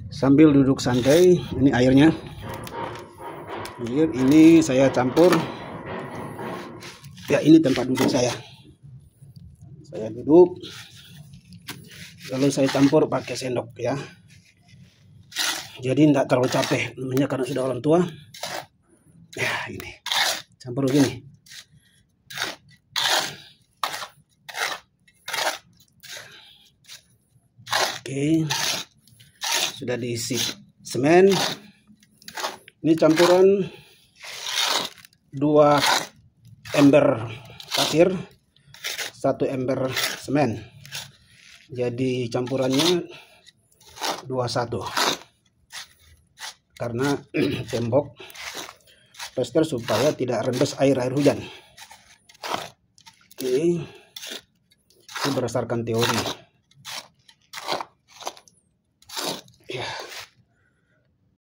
Sambil duduk santai, ini airnya. Ini saya campur. Ya, ini tempat duduk saya. Saya duduk, lalu saya campur pakai sendok ya. Jadi tidak terlalu capek, namanya karena sudah orang tua. Ya, ini campur begini. Oke, sudah diisi semen. Ini campuran 2 ember pasir, 1 ember semen. Jadi campurannya 21. Karena tembok plaster supaya tidak rembes air hujan. Oke, itu berdasarkan teori.